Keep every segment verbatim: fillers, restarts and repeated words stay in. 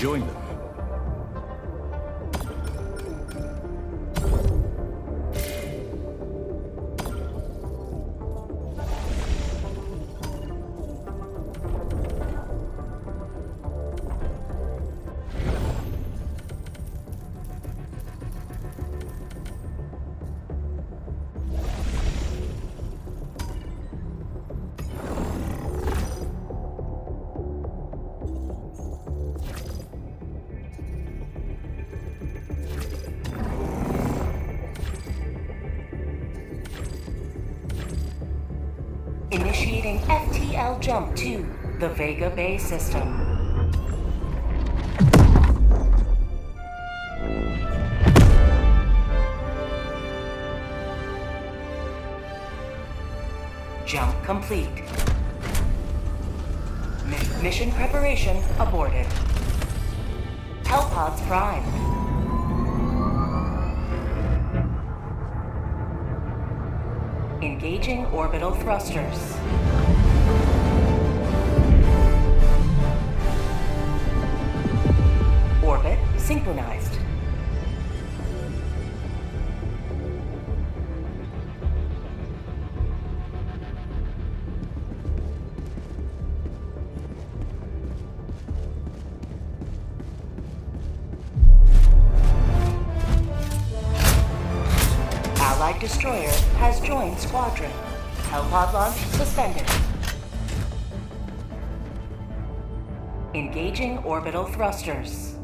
join them. Initiating F T L jump to the Vega Bay system. Jump complete. Mi- mission preparation aborted. Hellpods primed. Engaging orbital thrusters. Orbit synchronized. Allied destroyer has joined squadron. Hellpod launch suspended. Engaging orbital thrusters.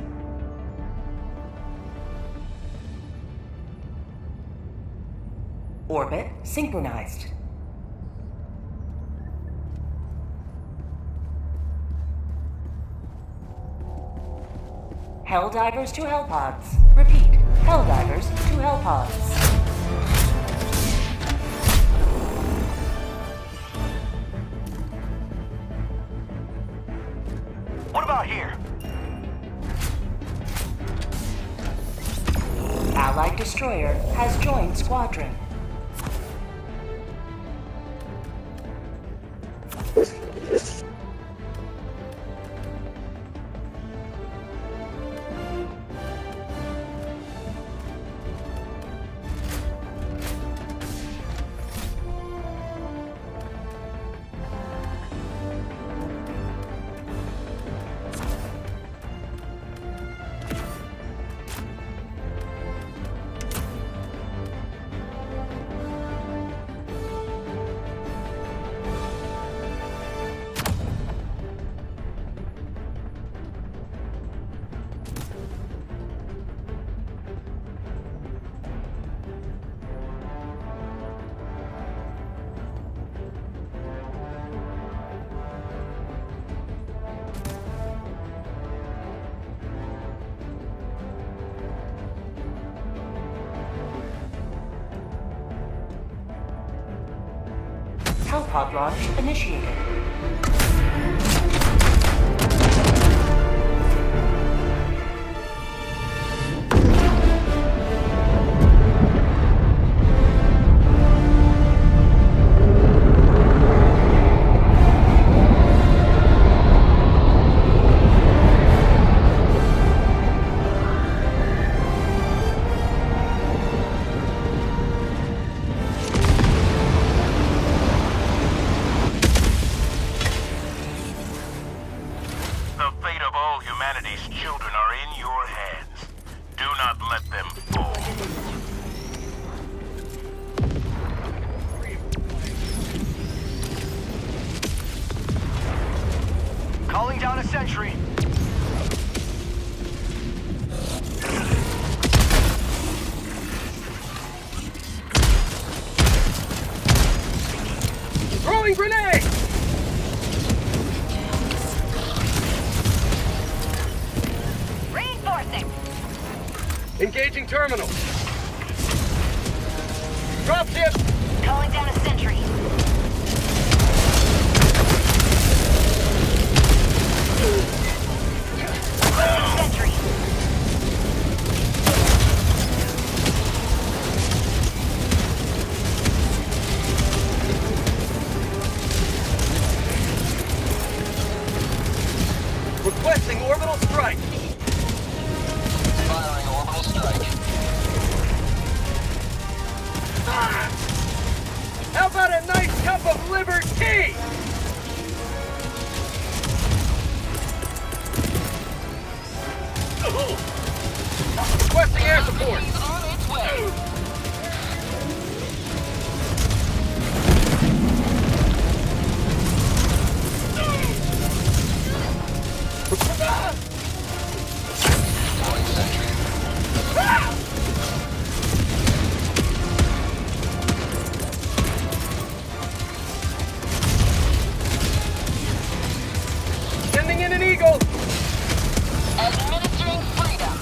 Orbit synchronized. Helldivers to Hellpods. Repeat, Helldivers to Hellpods. What about here? Allied destroyer has joined squadron. Hellpod launch initiated. Humanity's children are in your hands. Do not let them fall. Calling down a sentry. Throwing grenade! Engaging terminal. Dropship! Calling down a sentry. Sentry. Requesting orbital strike. air support! On its way. Sending in an Eagle! Administering freedom.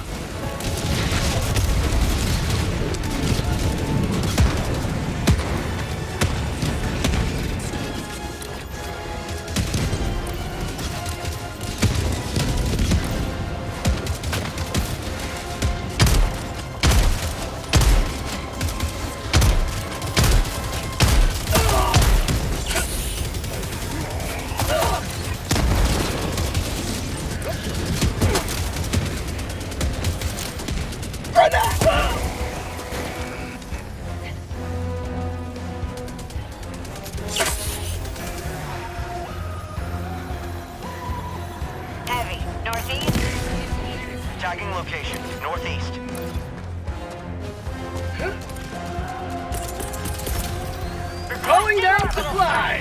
Heavy. Northeast. Tagging location, northeast. They're calling down supplies!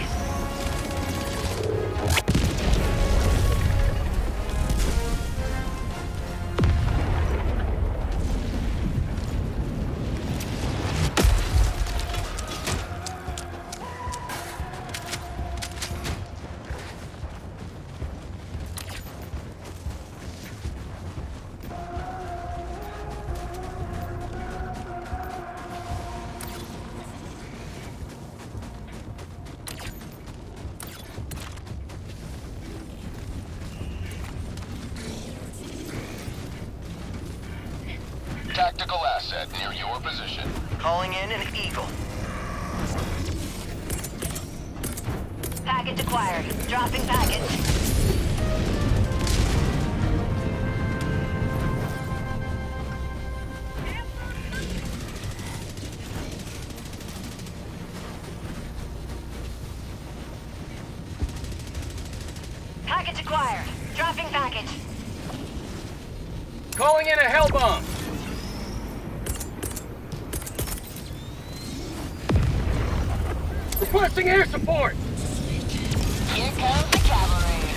Tactical asset near your position. Calling in an Eagle. Package acquired. Dropping package. Package acquired. Dropping package. Calling in a hell bomb! Requesting air support! Here comes the cavalry.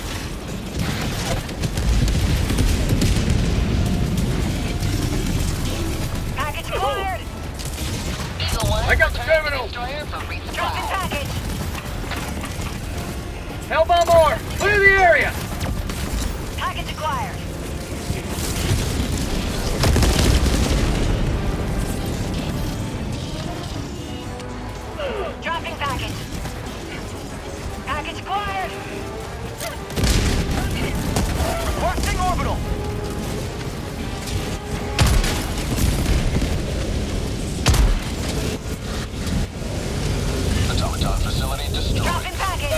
Package acquired. Eagle one. I got the returning to terminal. destroyer for resupply. Dropping package. Hell bomb more! Clear the area! Package acquired. Dropping package. Package acquired. Requesting orbital! Automaton facility destroyed. Dropping package.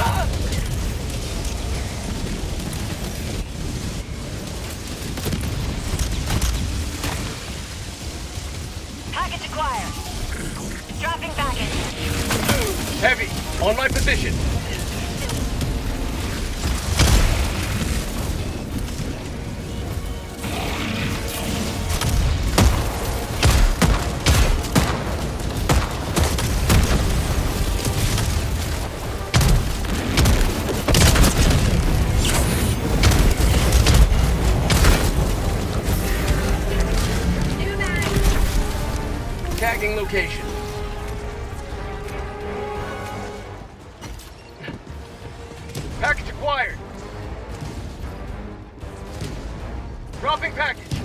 Package acquired. Dropping package. Heavy, on my position. Tagging location. Package acquired. Dropping package.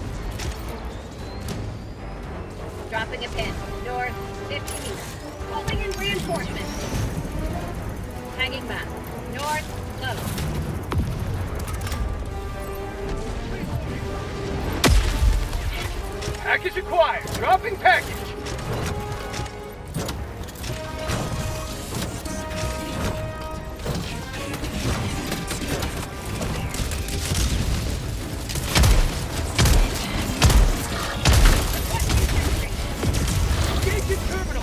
Dropping a pin. North, fifty meters. Calling in reinforcements. Hanging map. North, low. Package acquired. Dropping package. Engaging terminal.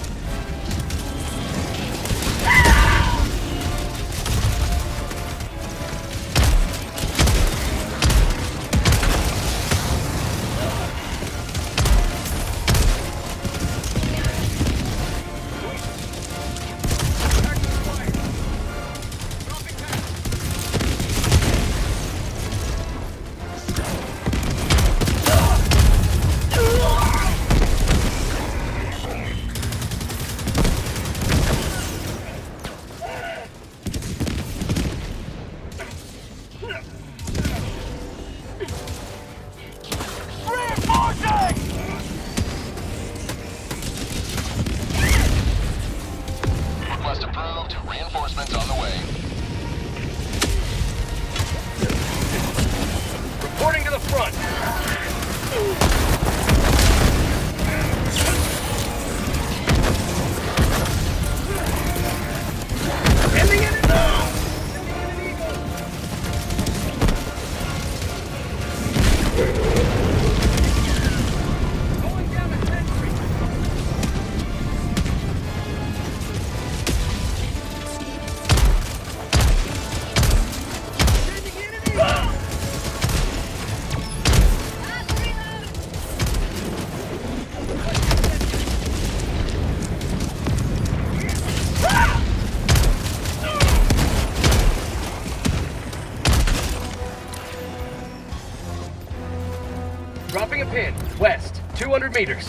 Dropping a pin. West. two hundred meters.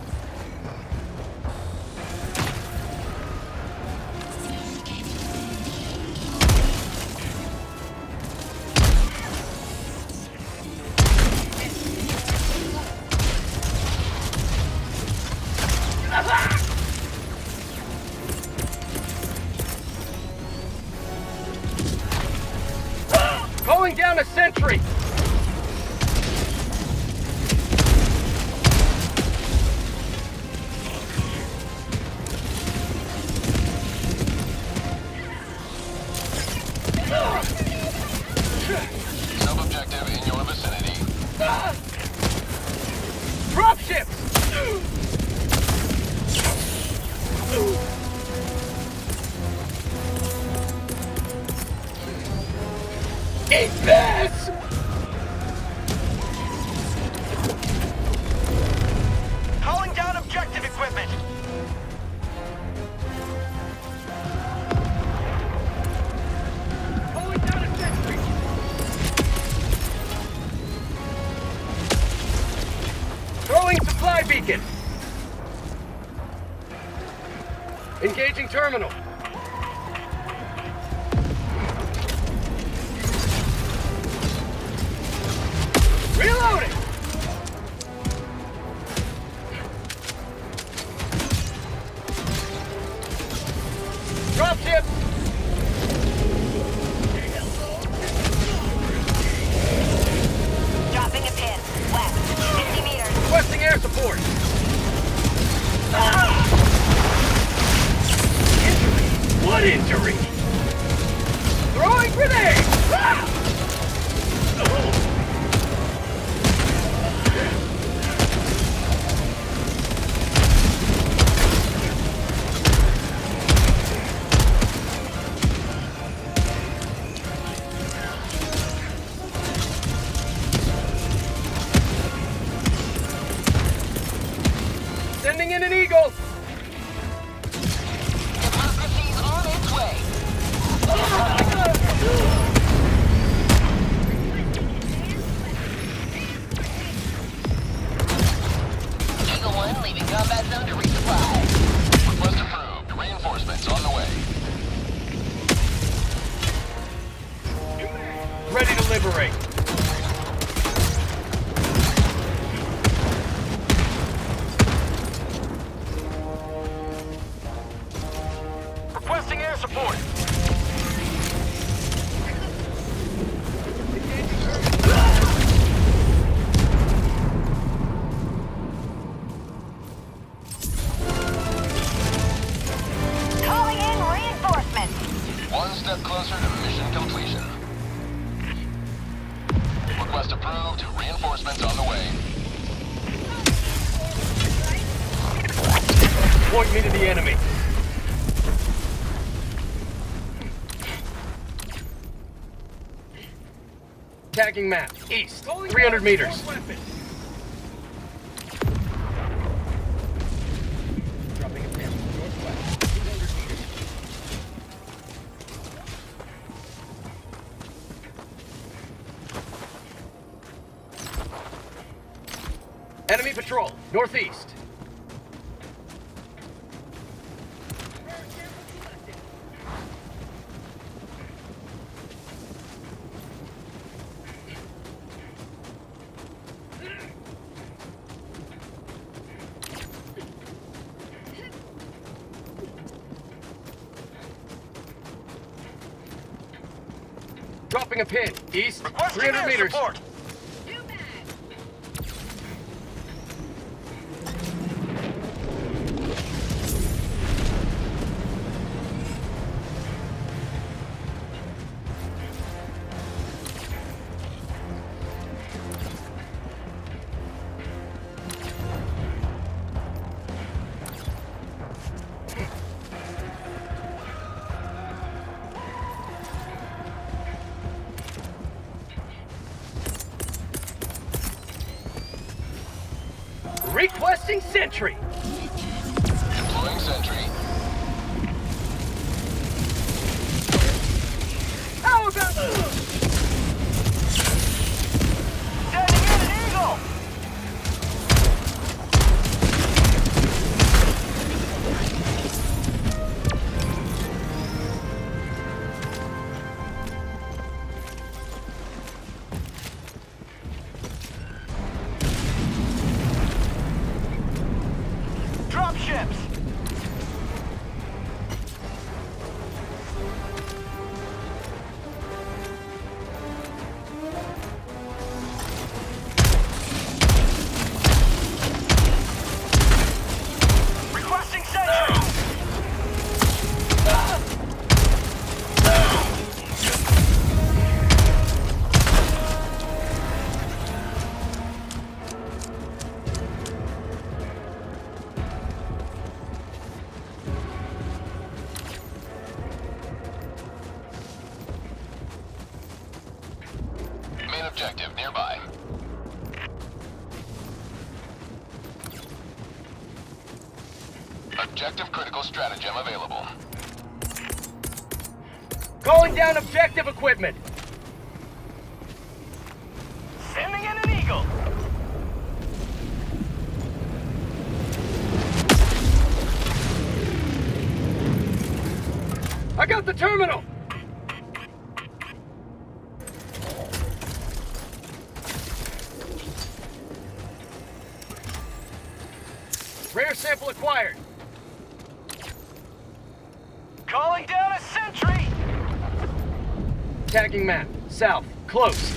Calling down a sentry! Sub-objective in your vicinity. Drop ships! Eat this! Calling down objective equipment. Calling down a sentry! Throwing supply beacon! Engaging terminal. Reloading! Dropship! Dropping a pin. West. fifty meters. Requesting air support! Ah! Injury! What injury? Throwing grenade! Ah! Oh. Sending in an eagle! Democracy's on its way. Eagle one leaving combat zone to resupply. Request approved. Reinforcements on the way. Ready to liberate. Requesting air support. Calling in reinforcements. One step closer to mission completion. Request approved. Reinforcements on the way. Point me to the enemy. Tagging map. East. three hundred meters. Dropping a pin. Northwest. two hundred meters. Enemy patrol. Northeast. Dropping a pin. East. Requesting three hundred air meters. support. Requesting sentry. Deploying sentry. How about Sending in an eagle. Objective critical stratagem available. Calling down objective equipment. Sending in an Eagle. I got the terminal. Rare sample acquired. Calling down a sentry. Tagging map. South. Close.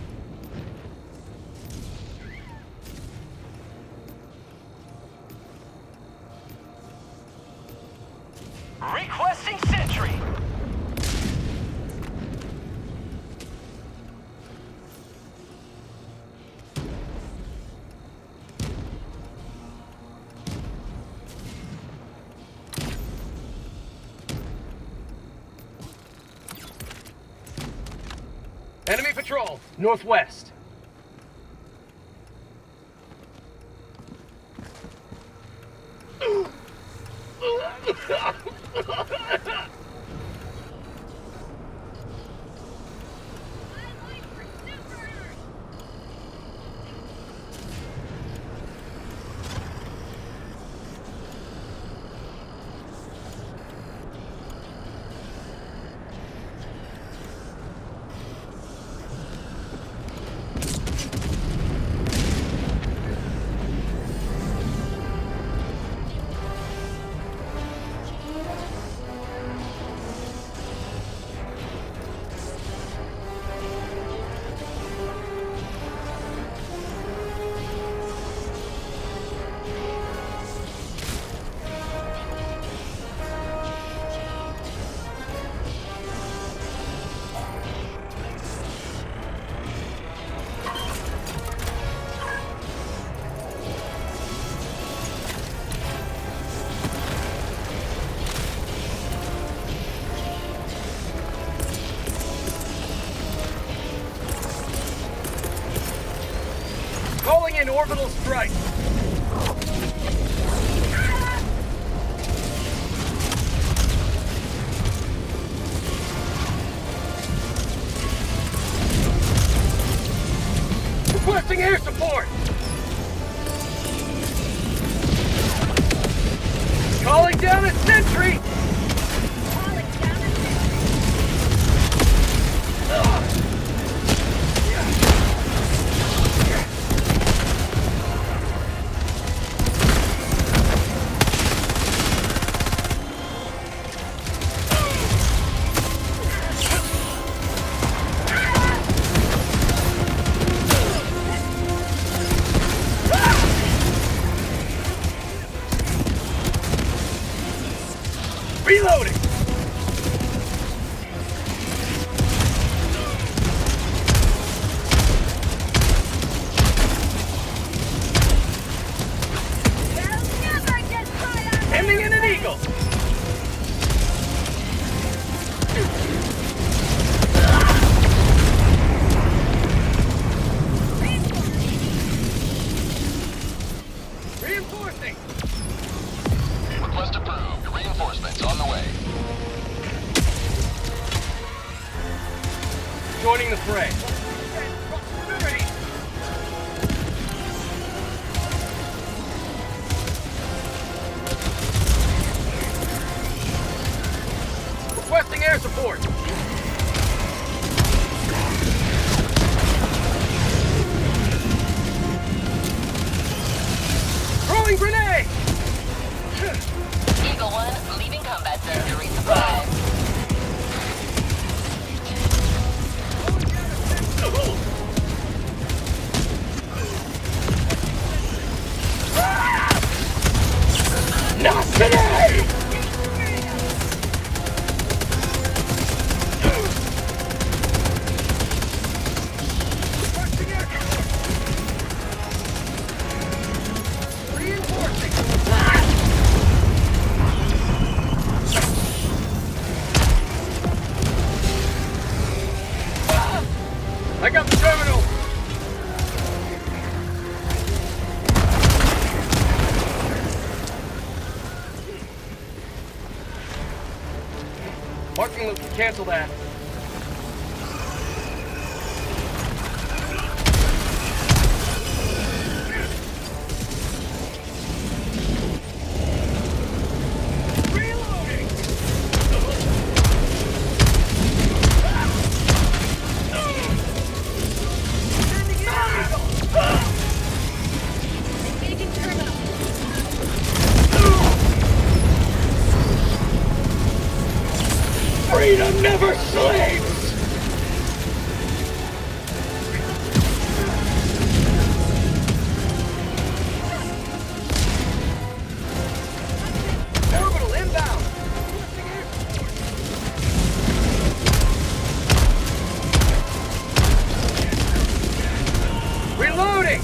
Requesting sentry. Enemy patrol, northwest. Calling in orbital strike. Requesting air support. Calling down a sentry. Calling down a sentry. Reloading! They'll never get caught up. Ending in an Eagle! Reinforcing! Request approved. Reinforcements on the way. Joining the fray. Requesting air support. Throwing grenade! Eagle one, leaving combat zone to resupply. Not today! Requesting air support. Reinforcing. Docking loop can cancel that. Engaging terminal. Freedom never sleeps! Orbital inbound! Reloading!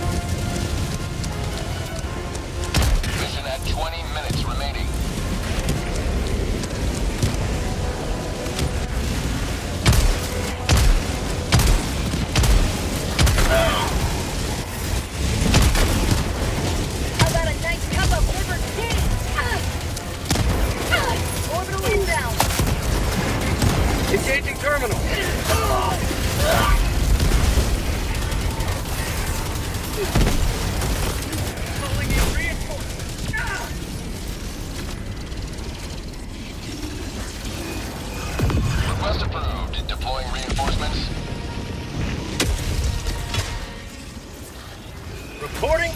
Mission at twenty minutes remaining. How about a nice cup of liver tea? Ah! Ah! Orbital inbound. Engaging terminal. Calling in reinforcements. Ah! Request approved. Deploying reinforcements. Reporting.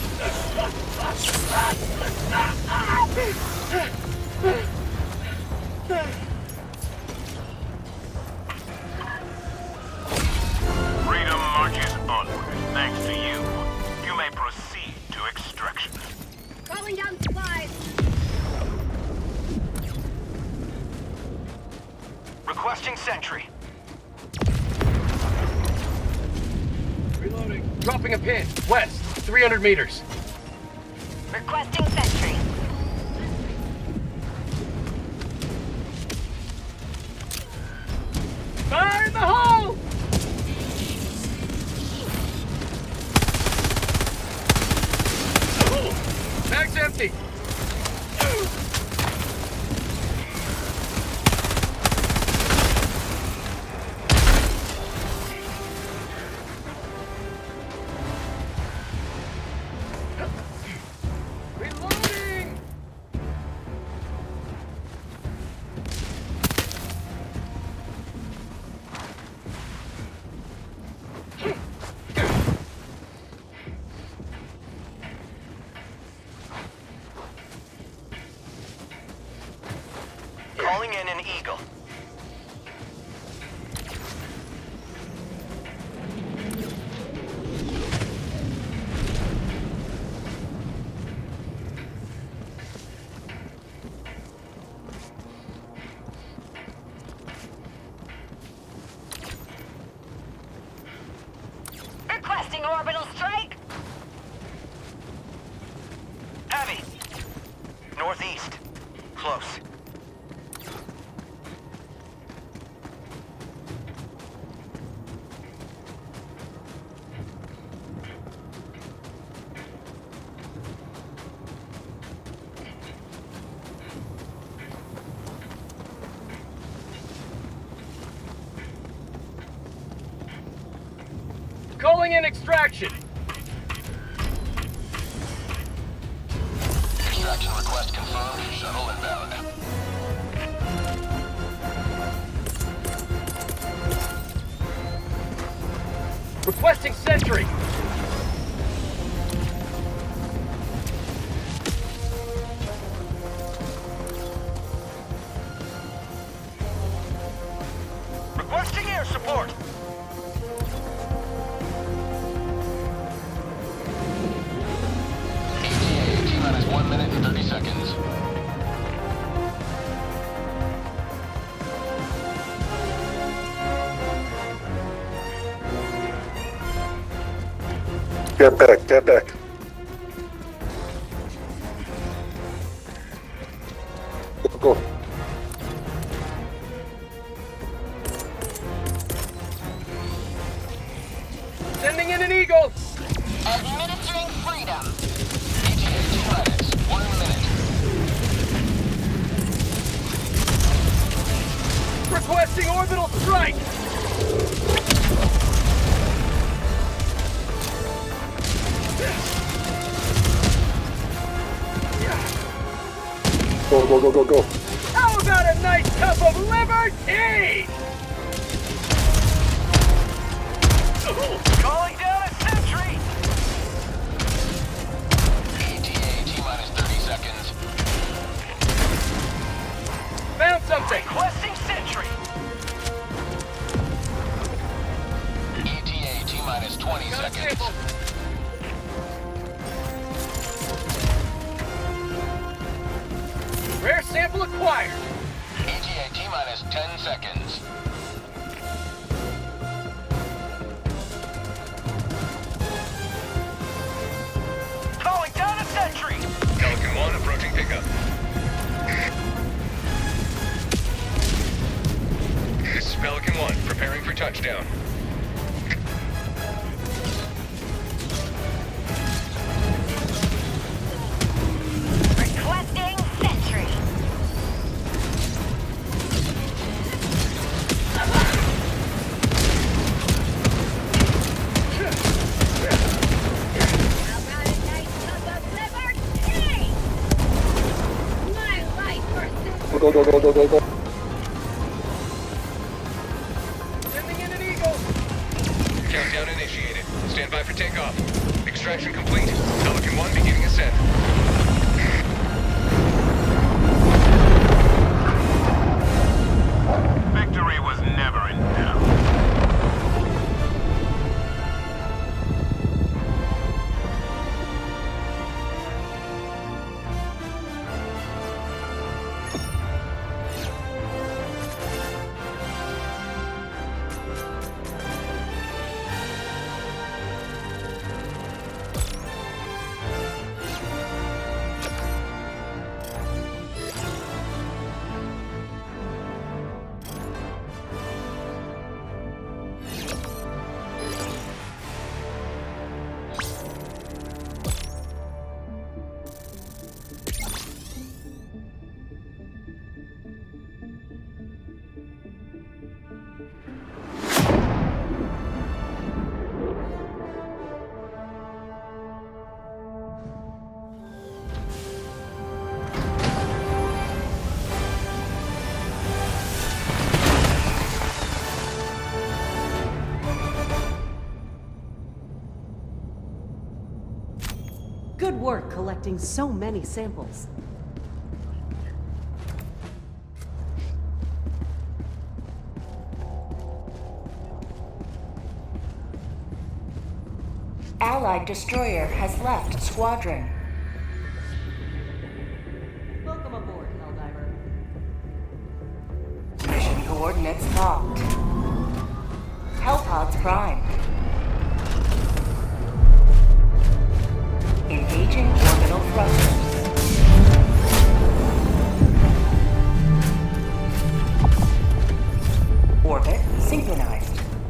Freedom marches onward. Thanks to you. You may proceed to extraction. Calling down supplies. Requesting sentry. Reloading. Dropping a pin. West. three hundred meters. Requesting sentry. Fire in the hole! Bag's empty. Reloading! Calling in an Eagle. Requesting orbital strike. Heavy. Northeast. Close. Calling in extraction. Extraction request confirmed. Shuttle inbound. Requesting sentry. Requesting air support. E T A, T-minus one minute and thirty seconds. Get back, get back. Go, go. Sending in an Eagle. Administering freedom. E T A, T-minus one minute. Orbital strike! Go, go, go, go, go. How about a nice cup of liberty? Calling down a sentry! E T A, T-minus thirty seconds. Found something! Requesting sentry! E T A, T-minus twenty Got a seconds. sample. Rare sample acquired. E T A, T-minus ten seconds. Calling down a sentry! Pelican one approaching pickup. This is Pelican one, preparing for touchdown. Requesting sentry. How about a nice cup of liberty? My life versus Go, go, go, go, go, go. Sending in an eagle. Countdown initiated. Stand by for takeoff. Extraction complete. Pelican one beginning ascent. Victory was never in doubt. Good work collecting so many samples. Allied destroyer has left squadron. Welcome aboard, Helldiver. Mission coordinates locked. Hellpods prime. Engaging orbital thrusters. Orbit synchronized.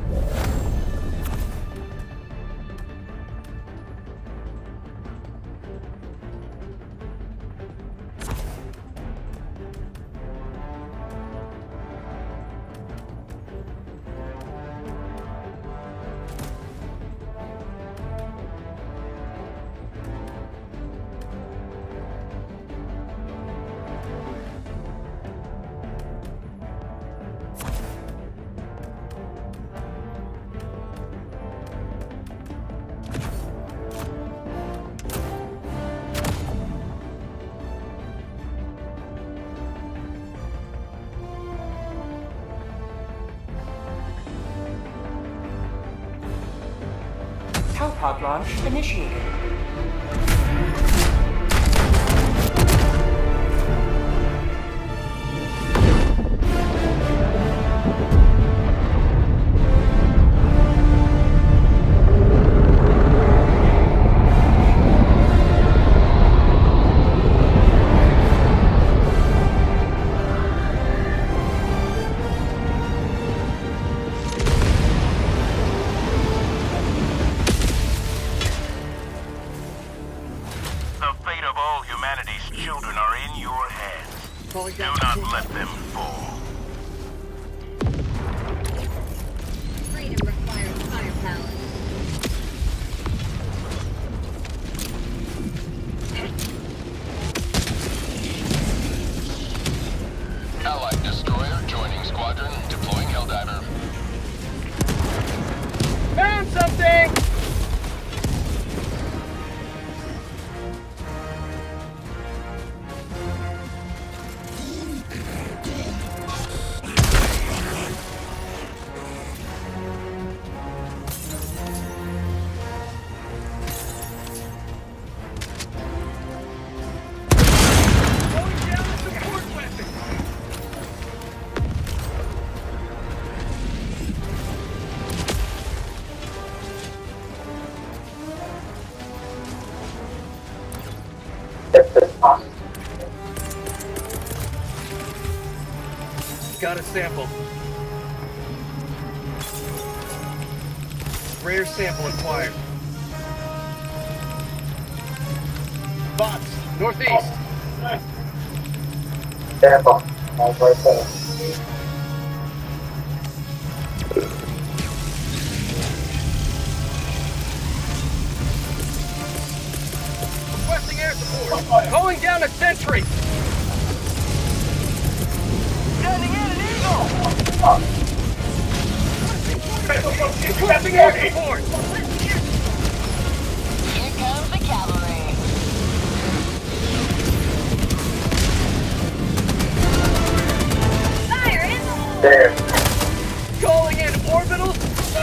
Hellpod launch initiated. Children are in your hands. Calling Do down not sentry. let them fall. Got a sample. Rare sample acquired. Bots, northeast. Sample. That's right there. Requesting air support. Calling down a sentry. Sending in an eagle! Requesting air support. Here comes the cavalry. Fire in the hole! There. Calling in orbitals.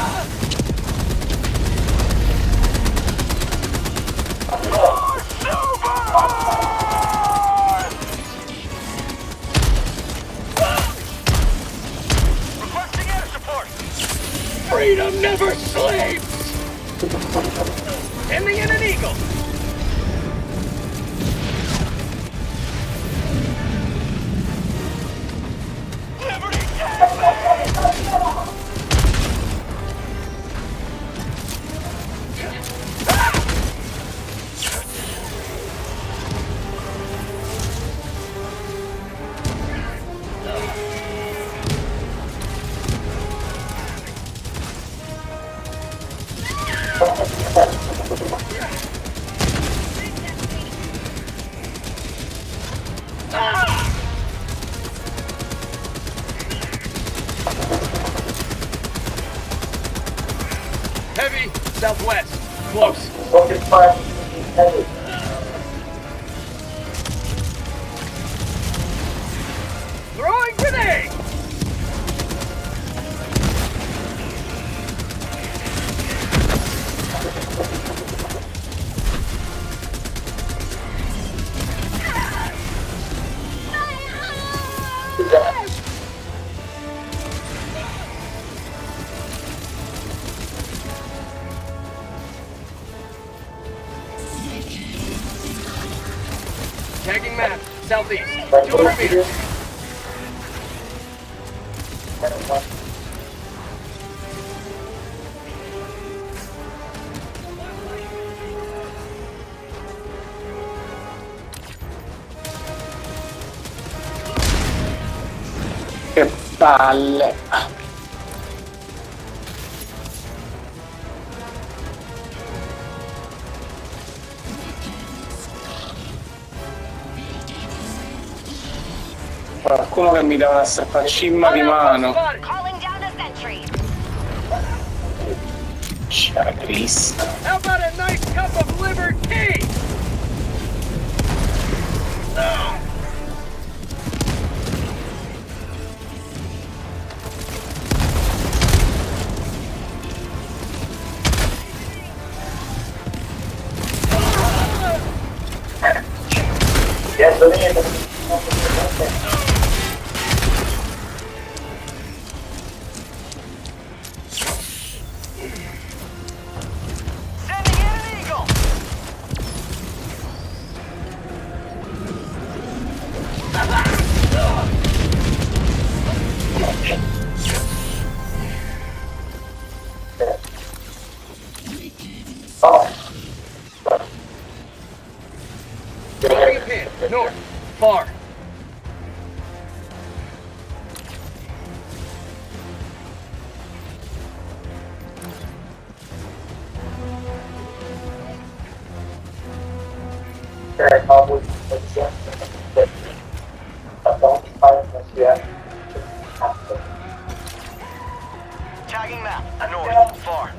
Requesting air support! Freedom never sleeps. Sending in an eagle. Liberty Gateway! Heavy, southwest. Close. Focus fire. Heavy. Throwing grenade. Tagging map, southeast. two hundred meters. Che palle. Qualcuno che mi dà una strappacimma di mano. Calling down a sentry. Ciao Cristo. How about a nice cup of liver tea? Sending in an eagle! Calling a pin, north, far. Tagging map, north, far.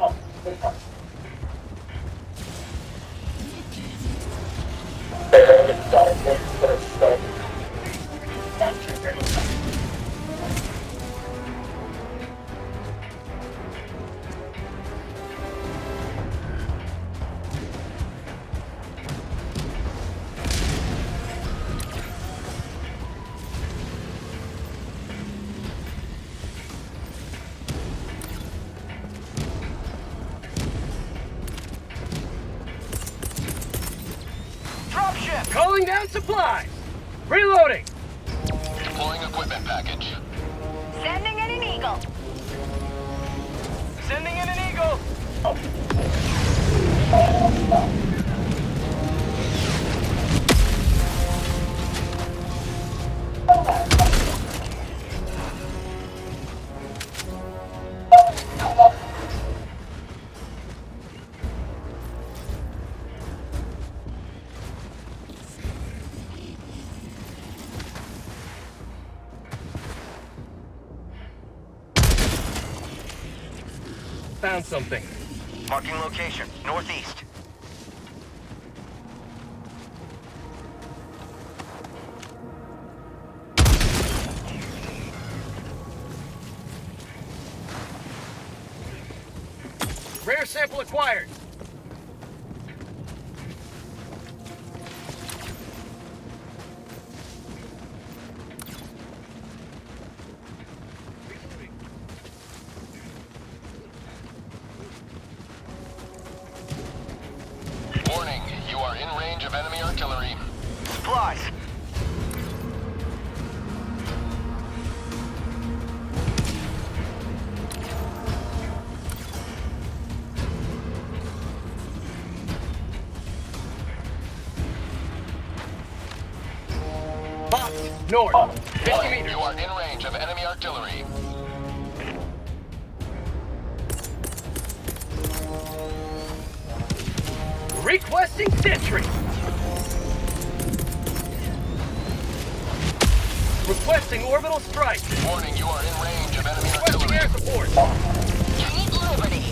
Dropship! ship. Calling down supplies. Reloading. Deploying equipment package. Sending in an eagle. Sending in an eagle. Found something. Marking location, northeast. Rare sample acquired. Warning, you are in range of enemy artillery. Supplies. Box, north. fifty Warning, meters. you are in range of enemy artillery. Requesting sentry. Requesting orbital strike. Warning, you are in range of enemy Requesting air artillery. support. Keep Liberty.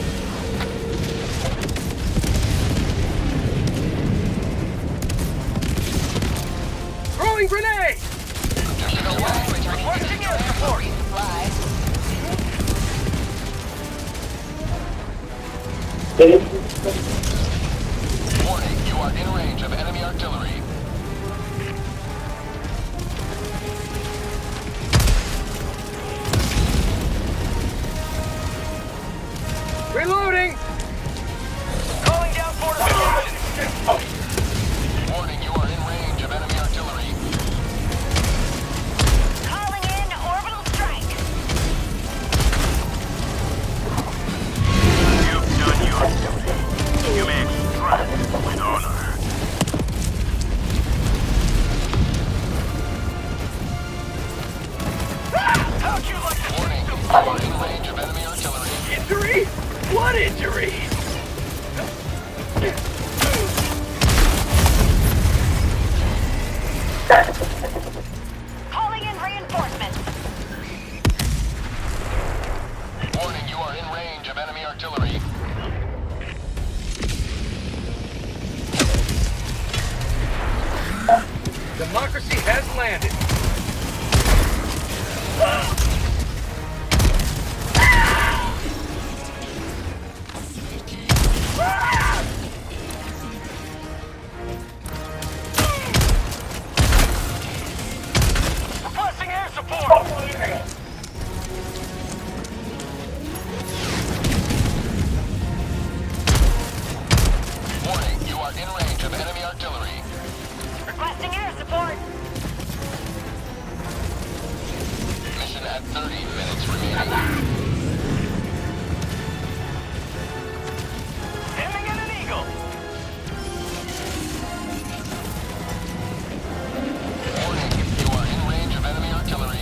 Throwing grenade. Taking away. Requesting air support. Supplies. Warning, you are in range of enemy artillery. Reloading. Calling down fortifications. Warning, you are in range of enemy artillery. Calling in orbital strike. You've done your duty. You may extract with honor. How'd you like to Warning, you are in range of enemy artillery. injury? What injury? Calling in reinforcements. Warning, you are in range of enemy artillery. Democracy has landed. Requesting air support. Warning, you are in range of enemy artillery. Requesting air support. Mission at thirty minutes remaining. Sending in an eagle. Warning, you are in range of enemy artillery.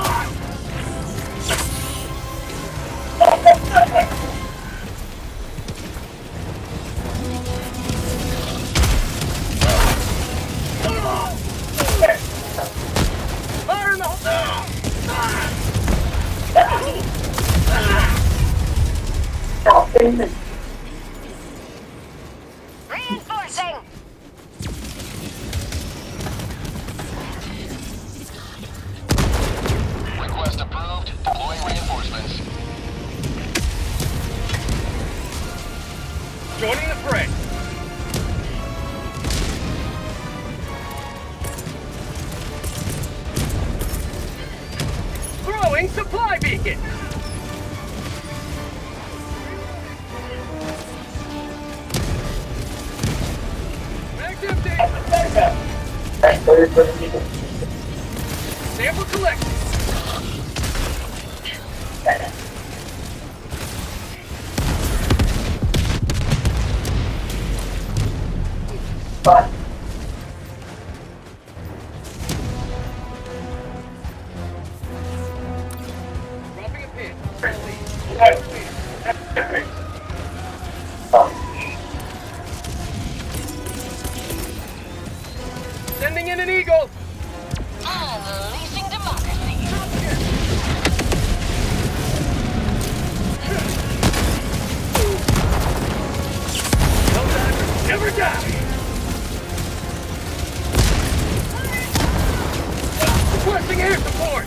Fire in the hole. Reinforcing. Request approved. Deploying reinforcements. Joining the fray. Throwing supply beacon. Mag's empty. Sample collected. But Dropping a pin. Sending in an eagle. Unleashing democracy. Helldivers never die. Requesting air support.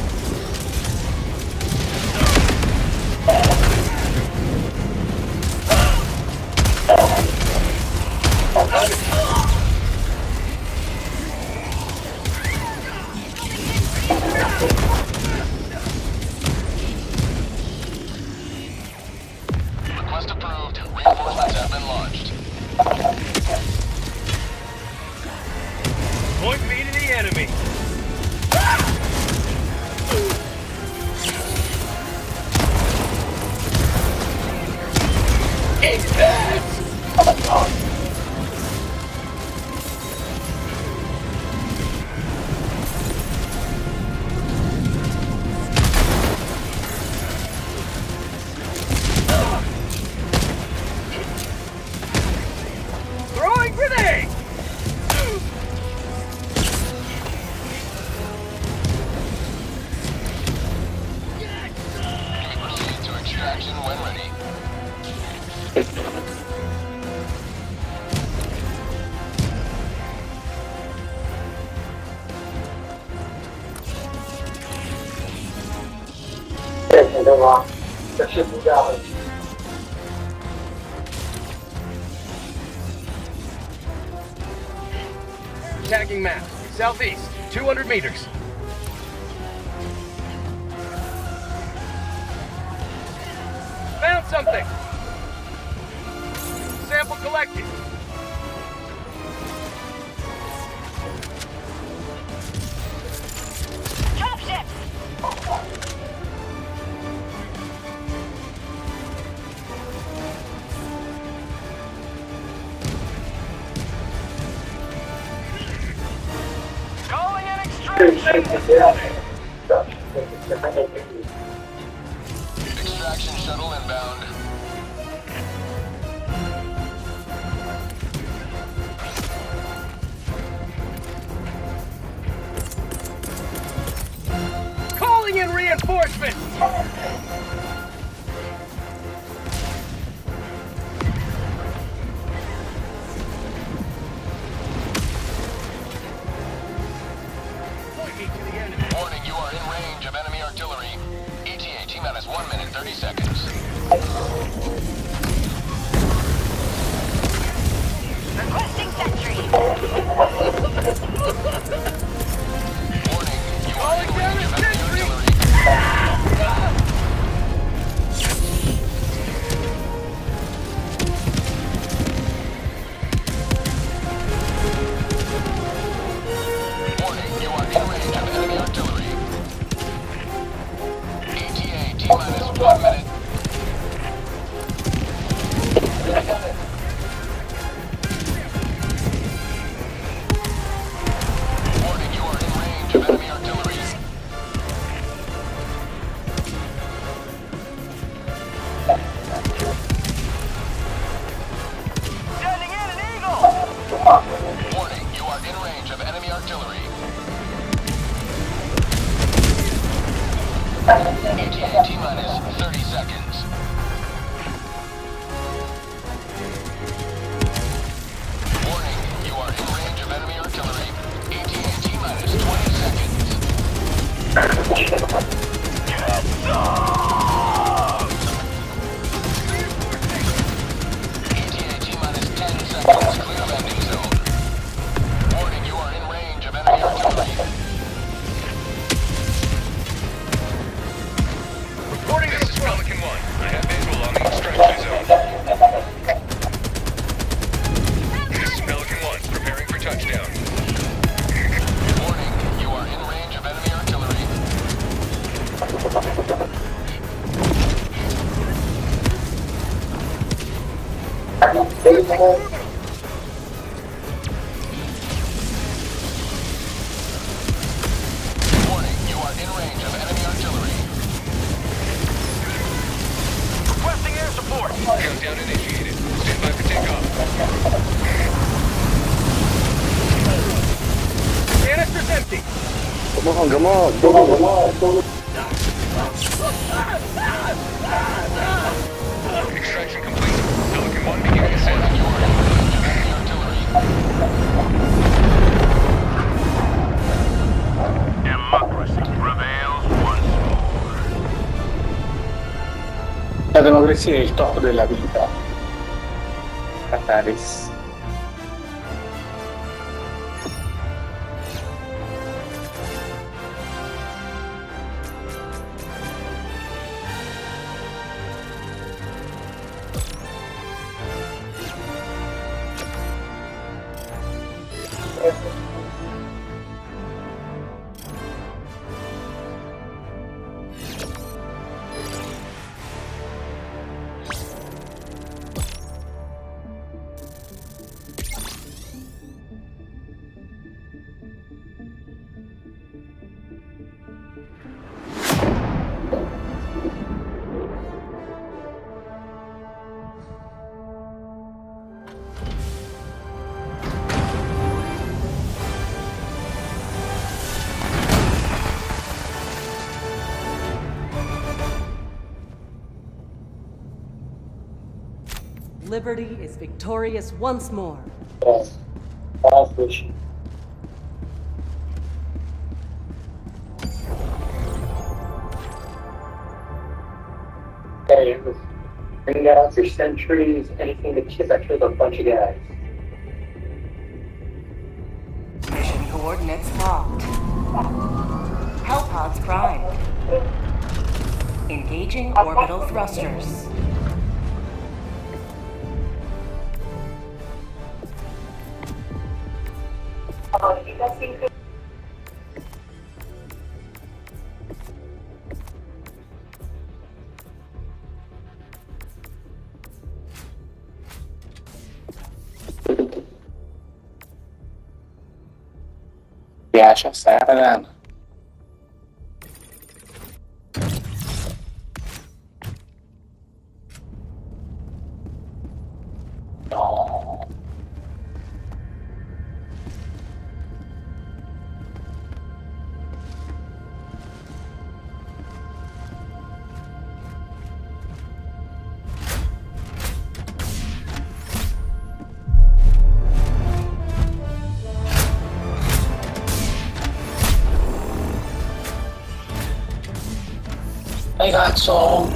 Request approved. Reinforcements have been launched. Point me to the enemy. Throwing grenade! Proceed to extraction when ready. Tagging map. Southeast. two hundred meters. Found something. Sample collected. Dropships! Calling in extraction. Extraction shuttle inbound. Calling in reinforcements. Point me to the enemy. Warning, you are in range of enemy artillery. E T A T-minus one minute, thirty seconds. Requesting sentry! Warning, you are Calling in down range a of enemy sentry. artillery. Warning, you are in range of enemy artillery. E T A T-minus one minute. Warning, you are in range of enemy artillery. Sending in an eagle. Warning, you are in range of enemy artillery. E T A T-minus thirty seconds. Warning, you are in range of enemy artillery. E T A T-minus twenty seconds. E T A T-minus ten seconds. Clear landing zone. Warning, you are in range of enemy artillery. Reporting to This the is front. Pelican one. I empty! Come on, come on, come on, come on, come on. Extraction complete. Pelican one beginning ascent. Democracy prevails once more. La democrazia è il top della vita. Cataris. Liberty is victorious once more. Yes. All fish. Okay, bring out your sentries, anything to kill that kills a bunch of guys. Mission coordinates locked. Hellpods primed. Engaging orbital thrusters. Piace assai, ragazzi. No. Dai cazzo!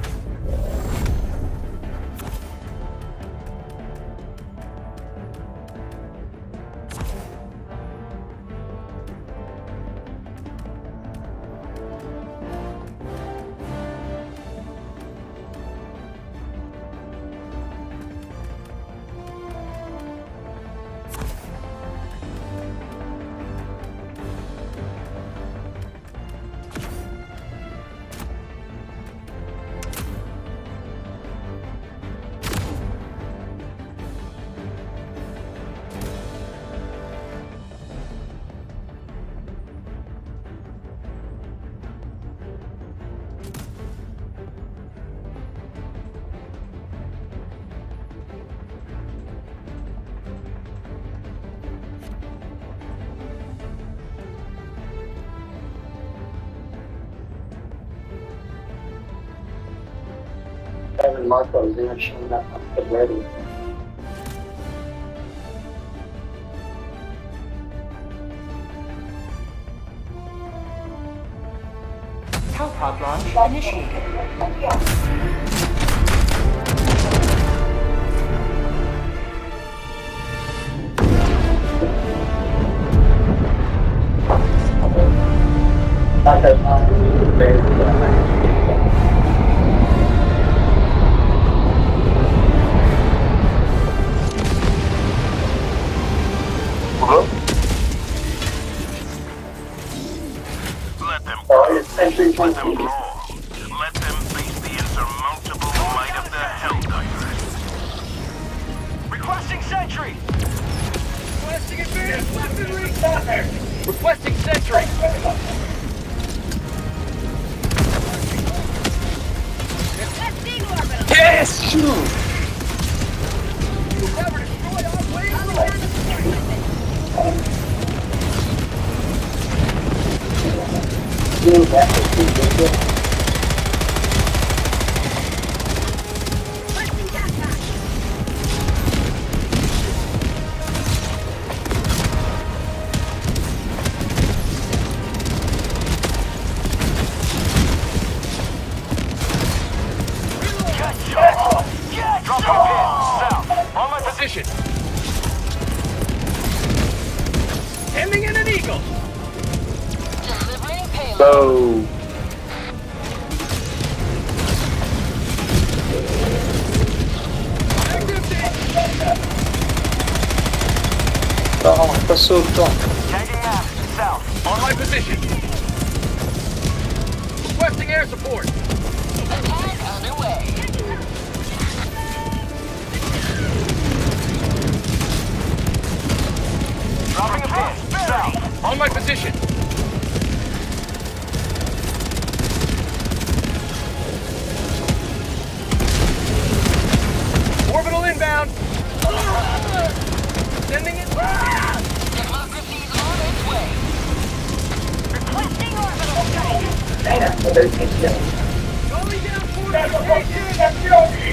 Kevin Marco's in showing up ready. Hellpod launch initiated. Not that long, very Let them Entry let them roar. Let them face the insurmountable might of the Helldivers. Requesting sentry! Requesting advanced weaponry! Requesting sentry! Requesting orbital. Yes! Shoot! You'll never destroy our way! Calling down the support weapon. Position. Ending in an eagle. Delivering payload. Go. Oh, sta sotto. Tagging map. South. On my position. Requesting air support. Attack underway. Dropping a pin. South. On my position. Orbital inbound. Sending it. Democracy's on its way. Requesting orbital strike. Going down fortification.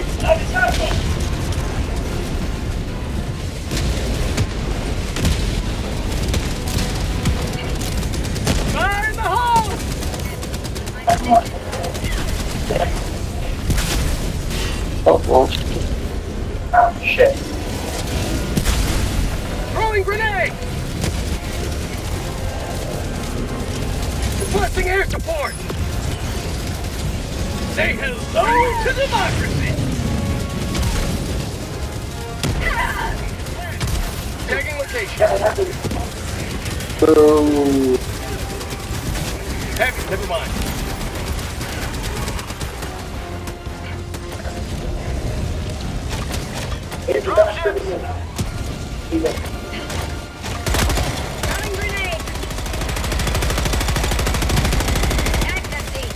Fire in the hole. Oh, oh. Oh, shit. Throwing grenade. Requesting air support. Say hello to democracy. Tagging location. Boom. Heavy, never mind. Throwing grenade. Accessing.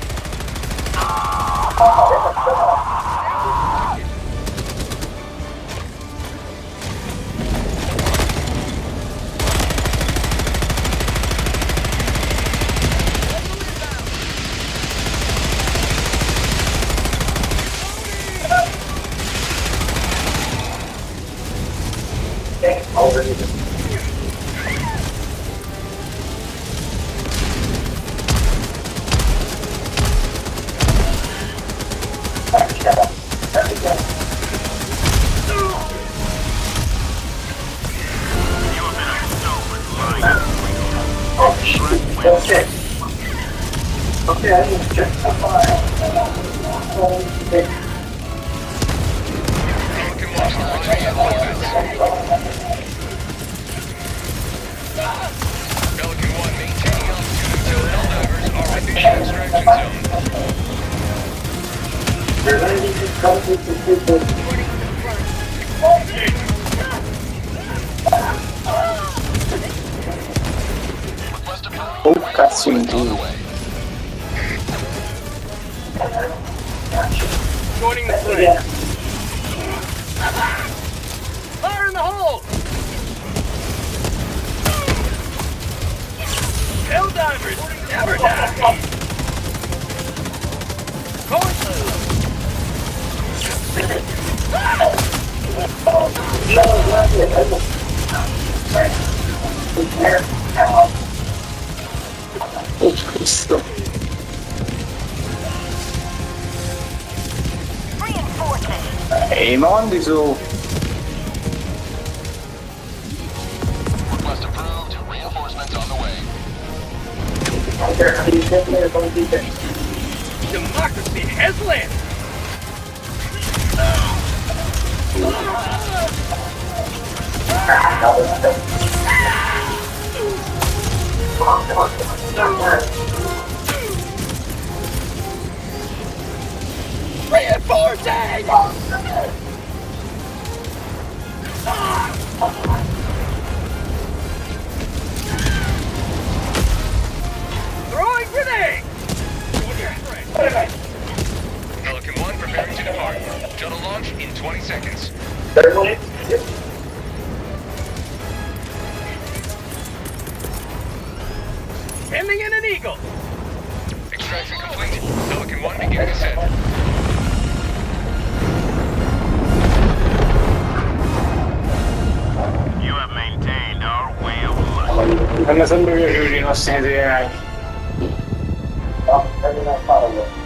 Okay. Okay, I need to check the file. Okay. Pelican lost the launching Pelican one maintaining altitude until Helldivers are within the extraction zone. There's anything to come with the people. Oh, cazzo. Joining the fray. Fire in the hole! Helldivers never die! Going through! Oh, Cristo. Ehi, ma quando su? Request approved. Reinforcements on the way. Democracy has landed! Reinforcing! Throwing grenade! Pelican one preparing to depart. Shuttle launch in twenty seconds. Ending in an eagle! Extraction complete. Pelican one beginning ascent. You have maintained our way of life. Anda sempre piaciuti i nostri ideali. No, non parlo.